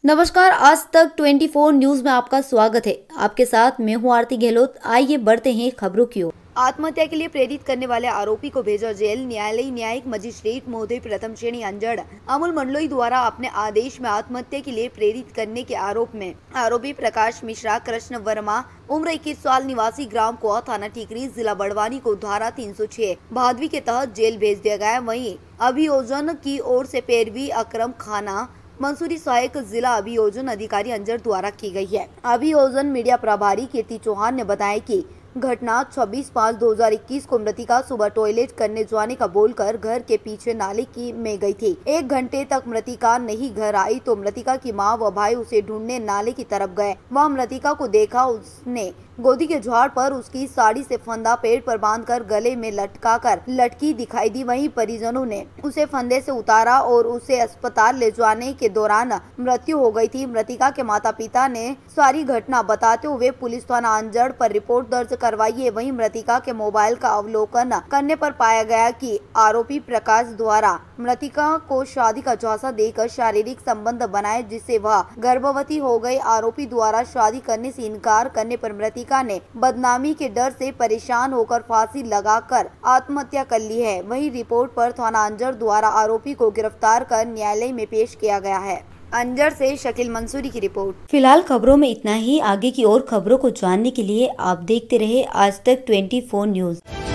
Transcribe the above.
नमस्कार, आज तक 24 न्यूज में आपका स्वागत है। आपके साथ मैं हूं आरती गहलोत। आइए बढ़ते हैं खबरों की ओर। आत्महत्या के लिए प्रेरित करने वाले आरोपी को भेजा जेल। न्यायिक मजिस्ट्रेट महोदय प्रथम श्रेणी अंजड़ अमूल मंडलोई द्वारा अपने आदेश में आत्महत्या के लिए प्रेरित करने के आरोप में आरोपी प्रकाश मिश्रा, कृष्ण वर्मा, उम्र 21 साल, निवासी ग्राम कोआ, थाना टीकरी, जिला बड़वानी को धारा 306 भादवी के तहत जेल भेज दिया गया। वहीं अभियोजन की ओर से पैरवी अकरम खाना मंसूरी सहायक जिला अभियोजन अधिकारी अंजड़ द्वारा की गई है। अभियोजन मीडिया प्रभारी कीर्ति चौहान ने बताया कि घटना 26/5/2021 को मृतिका सुबह टॉयलेट करने जाने का बोलकर घर के पीछे नाले की में गई थी। 1 घंटे तक मृतिका नहीं घर आई तो मृतिका की मां व भाई उसे ढूंढने नाले की तरफ गए। वहां मृतिका को देखा। उसने गोदी के झाड़ पर उसकी साड़ी से फंदा पेड़ पर बांधकर गले में लटकाकर लटकी दिखाई दी। वहीं परिजनों ने उसे फंदे से उतारा और उसे अस्पताल ले जाने के दौरान मृत्यु हो गई थी। मृतिका के माता पिता ने सारी घटना बताते हुए पुलिस थाना अंजड़ पर रिपोर्ट दर्ज करवाई है। वहीं मृतिका के मोबाइल का अवलोकन करने पर पाया गया कि आरोपी प्रकाश द्वारा मृतिका को शादी का झांसा देकर शारीरिक संबंध बनाए, जिससे वह गर्भवती हो गई। आरोपी द्वारा शादी करने से इनकार करने पर मृतिका ने बदनामी के डर से परेशान होकर फांसी लगाकर आत्महत्या कर ली है। वहीं रिपोर्ट पर थाना अंजड़ द्वारा आरोपी को गिरफ्तार कर न्यायालय में पेश किया गया है। अंजड़ से शकील मंसूरी की रिपोर्ट। फिलहाल खबरों में इतना ही। आगे की और खबरों को जानने के लिए आप देखते रहे आज तक 24 न्यूज।